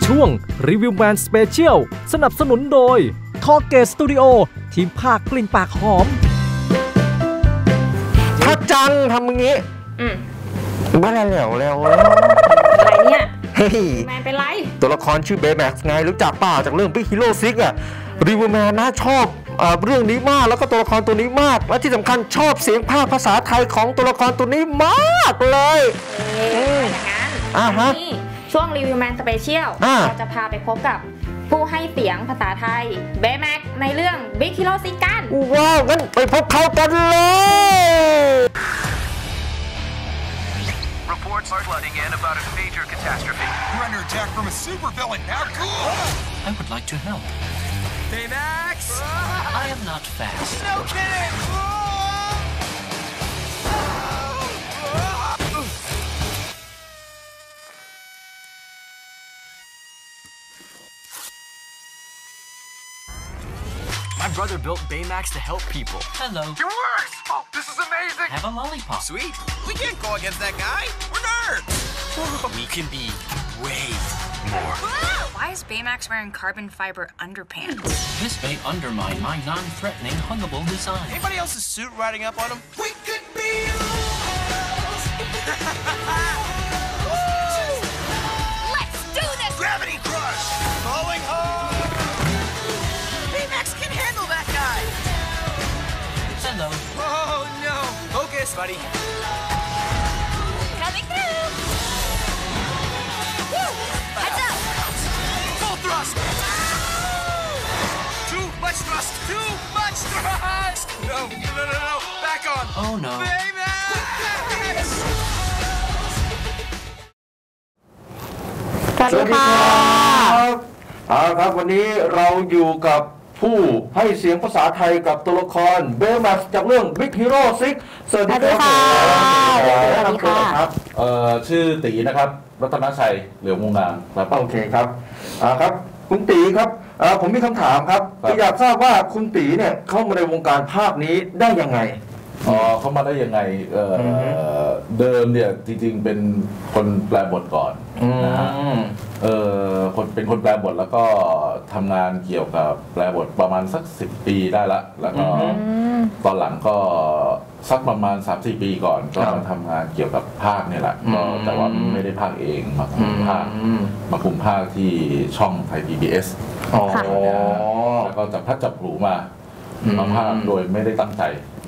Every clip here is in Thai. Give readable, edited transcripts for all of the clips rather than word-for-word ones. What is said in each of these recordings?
ช่วงรีวิวแมนสเปเชียลสนับสนุนโดยคอเกตสตูดิโอทีมภาคกลิ่นปากหอมถ้าจังทำอย่างนี้บ้าแล้วอะไรเนี่ยเฮ้ยแมนเป็นไรตัวละครชื่อเบย์แม็กซ์ไงรู้จักเปล่าจากเรื่อง Big Hero 6อ่ะรีวิวแมนนะชอบเรื่องนี้มากแล้วก็ตัวละครตัวนี้มากและที่สำคัญชอบเสียงภาคภาษาไทยของตัวละครตัวนี้มากเลยอย่างนั้นนี่ช่วงรีวิวแมนสเปเชียลเราจะพาไปพบกับผู้ให้เสียงภาษาไทยเบย์แม็กในเรื่อง Big Hero 6กันว้าวงั้นไปพบเขากันเลย Reports are flooding in about a major catastrophe. You're under attack from a supervillain. How cool! I would like to help. Baymax! I am not fast. No kidding! My brother built Baymax to help people. Hello. You're worse! Oh, this is amazing! Have a lollipop. Sweet. We can't go against that guy. We're nerds. We can be way more. Why is Baymax wearing carbon fiber underpants? This may undermine my non-threatening huggable design. Anybody else's suit riding up on him? We could be Let's do this! Gravity Crush! Falling hard! Baymax can handle that guy! Hello. Oh no! Focus, buddy. Coming through! Woo! Heads up! Full thrust! Too much thrust! Too much thrust! No! Back on! Oh no. Baymax! สวัสดีค่ะครับวันนี้เราอยู่กับผู้ให้เสียงภาษาไทยกับตัวละครเบย์แม็กซ์จากเรื่อง Big Hero 6 สวัสดีครับชื่อตีนะครับรัตนชัยเหลืองวงงามครับโอเคครับครับคุณตีครับผมมีคำถามครับอยากทราบว่าคุณตีเนี่ยเข้ามาในวงการภาคนี้ได้ยังไงเข้ามาได้ยังไงเดิมเนี่ยจริงๆเป็นคนแปลบทก่อนนะฮะเป็นคนแปลบทแล้วก็ทำงานเกี่ยวกับแปลบทประมาณสัก10 ปีได้ละแล้วก็ตอนหลังก็สักประมาณ 3-4 ปีก่อนก็มาทำงานเกี่ยวกับภาคเนี่ยแหละแต่ว่าไม่ได้ภาคเองมาคุมภาคที่ช่องไทย PBS แล้วก็จับพัดจับผูมาภาคโดยไม่ได้ตั้งใจ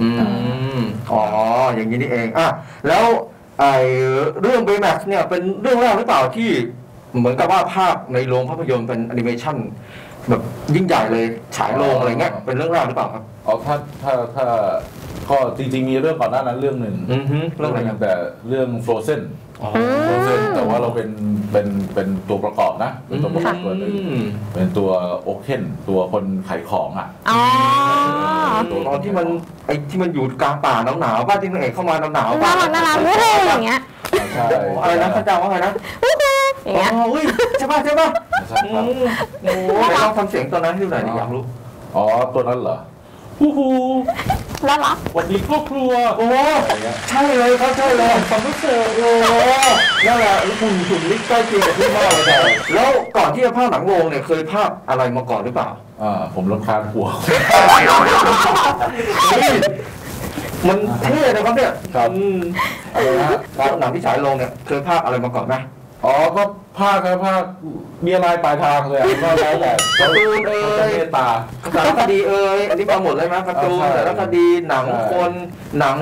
อย่างนี้นี่เองแล้วเรื่อง Baymax เนี่ยเป็นเรื่องแรกหรือเปล่าที่เหมือนกับว่าภาคในโรงภาพยนตร์เป็นแอนิเมชันแบบยิ่งใหญ่เลยฉายโรงอะไรเงี้ยเป็นเรื่องแรกหรือเปล่าครับถ้าก็จริงๆมีเรื่องก่อนหน้านั้นเรื่องหนึ่งเรื่องอะไรแต่เรื่อง Frozen แต่ว่าเราเป็นตัวประกอบนะเป็นตัวประกอบตัวหนึ่งเป็นตัวโอเคนตัวคนขายของตัวตอนที่มันอยู่กลางป่าหนาวๆบ้านที่นางเอกเข้ามาหนาวๆน่ารักอย่างเงี้ยใช่อะไรนะพระเจ้าว่าไงนะอย่างเงี้ยใช่ป่ะลองทำเสียงตอนนั้นให้ดูหน่อยอยากรู้ตัวนั้นเหรอฮู้ฮู้น่ารักวันนี้ครอบครัวใช่เลยครับใช่เลยความรู้สึกนั่นแหละหุ่นลิกใกล้เคียงกับที่มากเลยแล้วก่อนที่จะภาคหนังโรงเนี่ยเคยภาคอะไรมาก่อนหรือเปล่าผมรำคาญหัวมันเท่นะครับเนี่ยหนังที่ฉายโรงเนี่ยเคยภาคอะไรมาก่อนไหมก็ภาคมีอะไรปลายทางเลยก็แล้วแต่การ์ตูนตาสารคดีอันนี้มาหมดเลยไหมการ์ตูนสารคดีหนังคนหนัง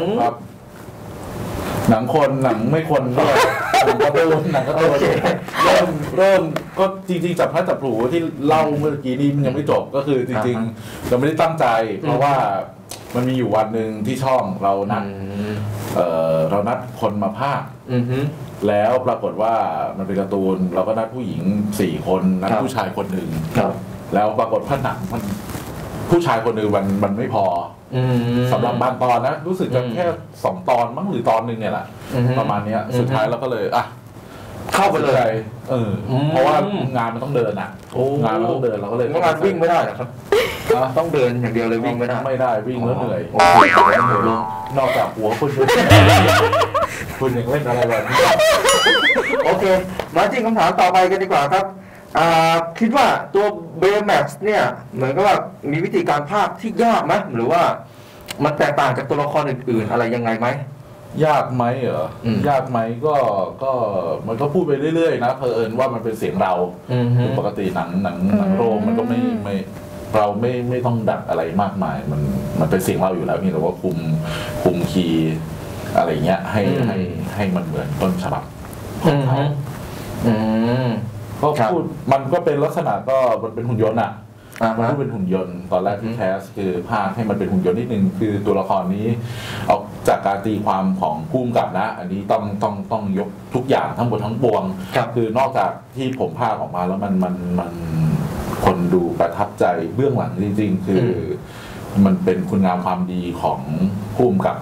คนหนังไม่คนด้วยหนังการ์ตูนเริ่มก็จริงๆจับพลัดจับผูที่เล่าเมื่อกี้นี้ยังไม่จบก็คือจริงๆเราไม่ได้ตั้งใจเพราะว่ามันมีอยู่วันหนึ่งที่ช่องเรานัดคนมาพากย์แล้วปรากฏว่ามันเป็นการ์ตูนเราก็นัดผู้หญิง4 คนนัดผู้ชายคนหนึ่งแล้วปรากฏว่าหนังมันผู้ชายคนหนึ่งมันไม่พอสำหรับบางตอนนะรู้สึกจะแค่2 ตอนมั้งหรือตอนนึงเนี่ยแหละประมาณนี้สุดท้ายเราก็เลยเข้าไปเลยเพราะว่างานมันต้องเดินงานมันต้องเดินเราก็เลยงานวิ่งไม่ได้ครับต้องเดินอย่างเดียวเลยวิ่งไม่ได้วิ่งแล้วเหนื่อยนอกจากหัวคุณยังเล่นอะไรแบบนี้โอเคมาที่คำถามต่อไปกันดีกว่าครับคิดว่าตัวเบย์แม็กซ์เนี่ยเหมือนกับว่ามีวิธีการพากย์ที่ยากไหมหรือว่ามันแตกต่างจากตัวละครอื่นๆอะไรยังไงไหมยากไหมเหรอยากไหมก็มันก็พูดไปเรื่อยๆนะเผอิญว่ามันเป็นเสียงเราปกติหนังโรงมันก็ไม่เราไม่ต้องดัดอะไรมากมายมันเป็นเสียงเราอยู่แล้วนี่เราก็คุมคีย์อะไรเงี้ยให้มันเหมือนต้นฉบับของเขาก็พูดมันก็เป็นลักษณะก็มันเป็นหุ่นยนต์อ่ะมันก็เป็นหุ่นยนต์ตอนแรกที่แคสคือพากให้มันเป็นหุ่นยนต์นิดนึงคือตัวละครนี้ออกจากการตีความของภูมิกับนะอันนี้ต้องยกทุกอย่างทั้งหมดทั้งปวงคือนอกจากที่ผมพากออกมาแล้วมันคนดูประทับใจเบื้องหลังจริงๆคือมันเป็นคุณงามความดีของภูมิกับ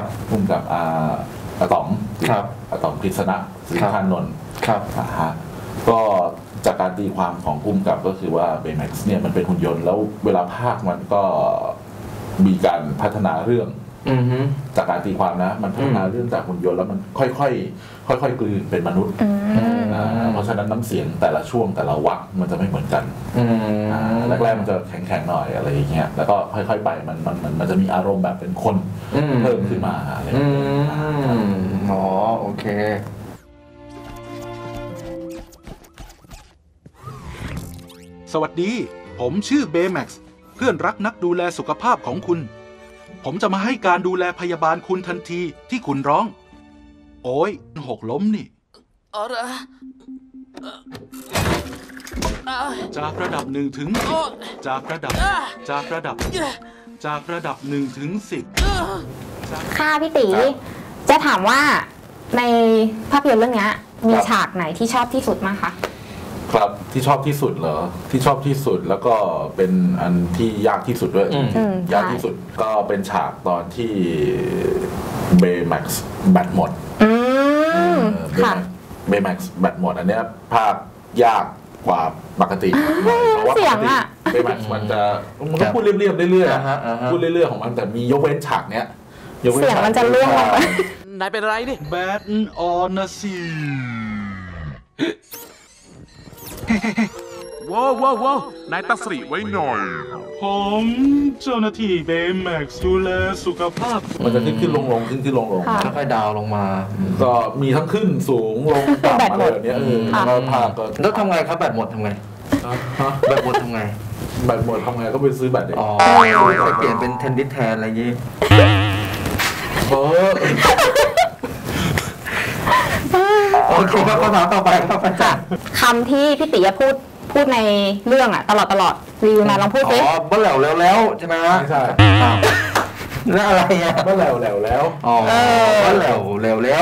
อาต๋อมกฤษณะศรีธานนท์ก็จากการตีความของภูมิกับก็คือว่าเบย์แม็กซ์เนี่ยมันเป็นหุ่นยนต์แล้วเวลาพากมันก็มีการพัฒนาเรื่องจากการตีความนะมันพัฒนาเรื่องจากหุ่นยนต์แล้วมันค่อยกลืนเป็นมนุษย์เพราะฉะนั้นน้ำเสียงแต่ละช่วงแต่ละวรรคมันจะไม่เหมือนกันแรกๆมันจะแข็งๆหน่อยอะไรอย่างเงี้ยแล้วก็ค่อยๆไปมันจะมีอารมณ์แบบเป็นคนเพิ่มขึ้นมาอะไรอย่างเงี้ยอ๋อโอเคสวัสดีผมชื่อเบย์แม็กซ์เพื่อนรักนักดูแลสุขภาพของคุณผมจะมาให้การดูแลพยาบาลคุณทันทีที่คุณร้องโอ้ยหกล้มนี่จากระดับ1 ถึงจากระดับ1 ถึง 10 ค่ะพี่ตีจะถามว่าในภาพยนตร์เรื่องนี้มีฉากไหนที่ชอบที่สุดมั้งคะครับที่ชอบที่สุดเหรอที่ชอบที่สุดแล้วก็เป็นอันที่ยากที่สุดด้วยยากที่สุดก็เป็นฉากตอนที่เบย์แม็กซ์แบตหมดเบย์แม็กซ์แบตหมดอันเนี้ยภาพยากกว่าปกติเพราะว่าปกติเบย์แม็กซ์มันก็พูดเรียบๆเรื่อยๆพูดเรื่อยๆของมันแต่มียกเว้นฉากเนี้ยเสียงมันจะเลื่อนลงไปนายเป็นอะไรนี่แบตออนนะสิว้าวนายตั้งสติไว้หน่อยผมเจ้าหน้าที่เบย์แม็กซ์ดูแลสุขภาพมันจะขึ้นลงขึ้นลงแล้วค่อยดาวลงมาก็มีทั้งขึ้นสูงลงต่ำอะไรแบบนี้แล้วภาพก็แล้วทำไงครับแบตหมดทำไงแบตหมดทำไงก็ไปซื้อแบตเองไปเปลี่ยนเป็นเทนนิสแทนอะไรอย่างนี้โอเคครับคำถามต่อไปครับอาจารย์คำที่พี่ติ๋พูดในเรื่องอ่ะตลอดรีวิวมาลองพูดสิบ้าแล้วใช่ไหมฮะใช่แล้วอะไรอ่ะบ้าแล้วอ๋อบ้าแล้ว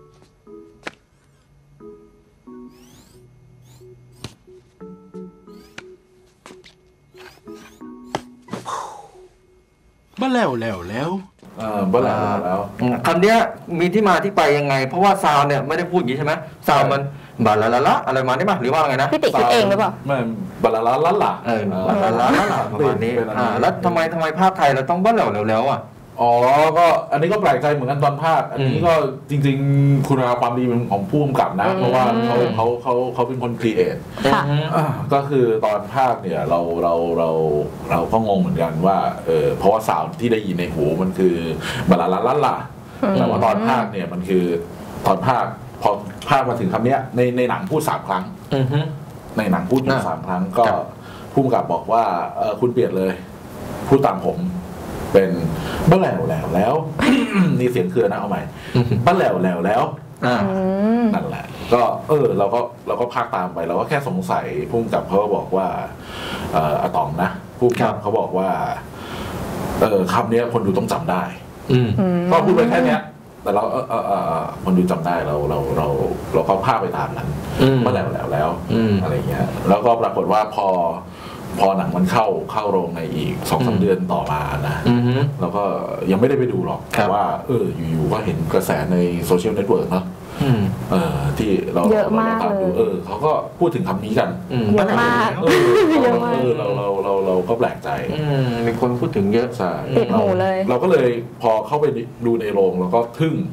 บ้าแล้วคำนี้มีที่มาที่ไปยังไงเพราะว่าซาวเนี่ยไม่ได้พูดอย่างนี้ใช่ไหมซาวมันบาลาลาละอะไรมาได้ไหมหรือว่าไงนะพี่ติ๊กคิดเองหรือเปล่าไม่บาลาลาละล่ะบาลาลาละประมาณนี้แล้วทำไมภาพไทยเราต้องบ้าแล้วอ่ะอ๋อก็อันนี้ก็แปลกใจเหมือนกันตอนภาคอันนี้ก็จริงๆคุณความดีเป็นของผู้กำกับนะเพราะว่าเขาเป็นคนครีเอทก็คือตอนภาคเนี่ยเราก็งงเหมือนกันว่าเพราะว่าสาวที่ได้ยินในหูมันคือบาลาลาละล่ะแต่ว่าตอนภาคเนี่ยมันคือตอนภาคพอภาคมาถึงคำนี้ในหนังพูด3 ครั้งในหนังพูด3 ครั้งก็ผู้กำกับบอกว่าคุณเปลี่ยนเลยพูดตามผมเป็นบ้าแล้วนี่เสียงเครือนะเอาใหม่บ้าแล้วนั่นแหละก็เราก็พากตามไปเราก็แค่สงสัยผู้กำกับเขาบอกว่าอาต๋องนะผู้กำกับเขาบอกว่าคำนี้คนดูต้องจำได้ก็พูดไปแค่นี้แต่เราคนดูจำได้เราก็พากไปตามนั้นบ้าแล้วอะไรเงี้ยแล้วก็ปรากฏว่าพอหนังมันเข้าโรงในอีก 2-3 เดือนต่อมานะเราก็ยังไม่ได้ไปดูหรอกแต่ว่าอยู่ๆก็เห็นกระแสในโซเชียลเน็ตเวิร์กเนาะที่เราตามดูเขาก็พูดถึงคำนี้กันเยอะมากเราก็แปลกใจมีคนพูดถึงเยอะติดหูเลยเราก็เลยพอเข้าไปดูในโรงเราก็ทึ่ง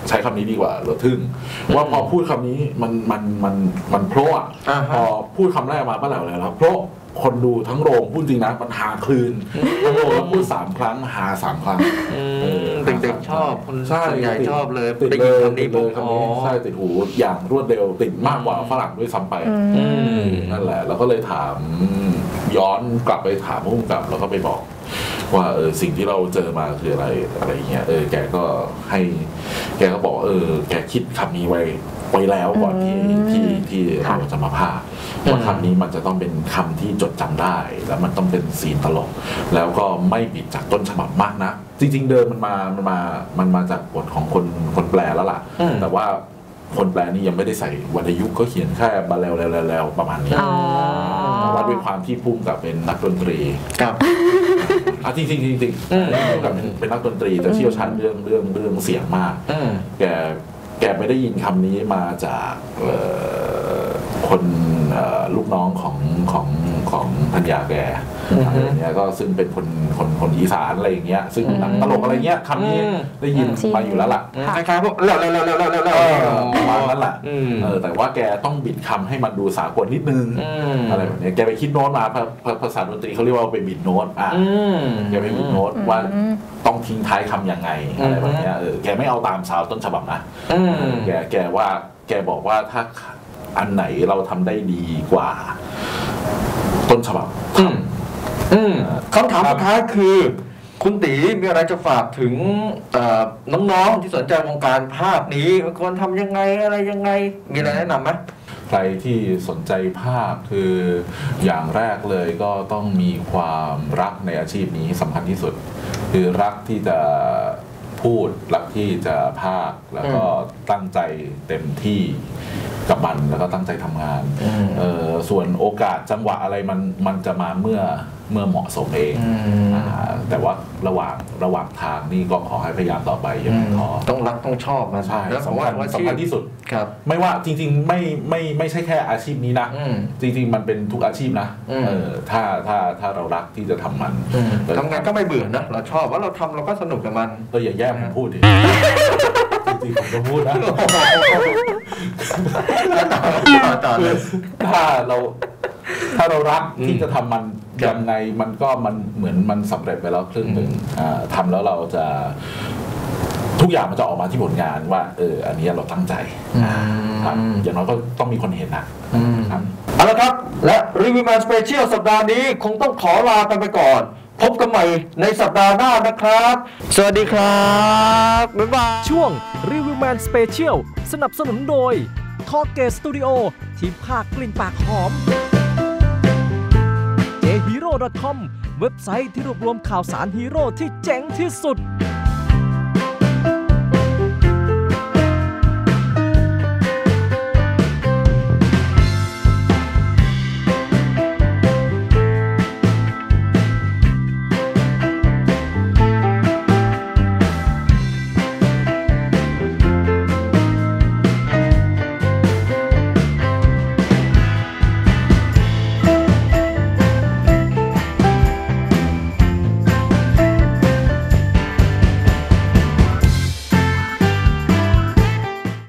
ใช้คำนี้ดีกว่าเราทึ่งว่าพอพูดคำนี้มันโพร่พอพูดคำแรกมาก็แล้วเพราะคนดูทั้งโรงพูดจริงนะมันหาคลื่นทั้งโรงแล้วพูด3 ครั้งหา3 ครั้งเด็กๆชอบคนส่วนใหญ่ชอบเลยได้ยินคำนี้ใช่ติดหูอย่างรวดเร็วติดมากกว่าฝรั่งด้วยซ้ำไปนั่นแหละแล้วก็เลยถามย้อนกลับไปถามผู้กำกับแล้วก็ไปบอกว่าสิ่งที่เราเจอมาคืออะไรเงี้ยแกก็บอกแกคิดคำนี้ไว้แล้วก่อนที่เราจะมาพากย์ว่าคำนี้มันจะต้องเป็นคำที่จดจำได้แล้วมันต้องเป็นซีนตลกแล้วก็ไม่บิดจากต้นฉบับมากนะจริงๆเดิมมันมาจากบทของคนแปลแล้วล่ะแต่ว่าคนแปลนี่ยังไม่ได้ใส่วรรณยุกต์ก็เขียนแค่บาแล้วประมาณนี้แต่ว่าด้วยความที่พุ่มกับเป็นนักดนตรีครับจริงพุ่มกับเป็นนักดนตรีแต่เชี่ยวชาญเรื่องเสียงมากแกไม่ได้ยินคำนี้มาจากคนลูกน้องของพันยาแกอะไรเงี้ยก็ซึ่งเป็นคนอีสานอะไรอย่างเงี้ยซึ่งหนังตลกอะไรเงี้ยคำนี้ได้ยินมาอยู่แล้วล่ะคล้ายๆพวกแล้วประมาณนั้นแหละแต่ว่าแกต้องบิดคำให้มันดูสากลนิดนึงอะไรแบบนี้แกไปคิดโน้ตมาภาษาดนตรีเขาเรียกว่าไปบิดโน้ตแกไปบิดโน้ตว่าต้องทิ้งท้ายคำยังไงอะไรแบบนี้แกไม่เอาตามซาวต้นฉบับนะแกบอกว่าถ้าอันไหนเราทำได้ดีกว่าต้นฉบับคำถามสุดท้ายคือคุณตีมีอะไรจะฝากถึงน้องๆที่สนใจวงการภาพนี้ควรทำยังไงอะไรยังไงมีอะไรแนะนำไหมใครที่สนใจภาพคืออย่างแรกเลยก็ต้องมีความรักในอาชีพนี้สำคัญที่สุดคือรักที่จะพูดรักที่จะพากย์แล้วก็ตั้งใจเต็มที่กับมันแล้วก็ตั้งใจทำงานส่วนโอกาสจังหวะอะไรมันจะมาเมื่อเหมาะสมเองแต่ว่าระหว่างทางนี่ก็ขอให้พยายามต่อไปอย่าท้อต้องรักต้องชอบนะใช่สำคัญที่สุดครับไม่ว่าจริงๆไม่ใช่แค่อาชีพนี้นะจริงๆมันเป็นทุกอาชีพนะถ้าเรารักที่จะทำมันทำงานก็ไม่เบื่อนะเราชอบว่าเราทำเราก็สนุกกับมันอย่าแย่ผมพูดดิจริงๆผมก็พูดนะต่อเลยถ้าเรารักที่จะทำมันยังไงมันเหมือนมันสำเร็จไปแล้วครึ่งหนึ่งทำแล้วเราจะทุกอย่างมันจะออกมาที่ผลงานว่าอันนี้เราตั้งใจอย่างน้อยก็ต้องมีคนเห็นนะครับเอาละครับและรีวิวแมนสเปเชียลสัปดาห์นี้คงต้องขอลาไปก่อนพบกันใหม่ในสัปดาห์หน้านะครับสวัสดีครับบ๊ายบายช่วงรีวิวแมนสเปเชียลสนับสนุนโดยทอเกสตูดิโอทีมภาคกลิ่นปากหอมjhero.com เว็บไซต์ที่รวบรวมข่าวสารฮีโร่ที่เจ๋งที่สุด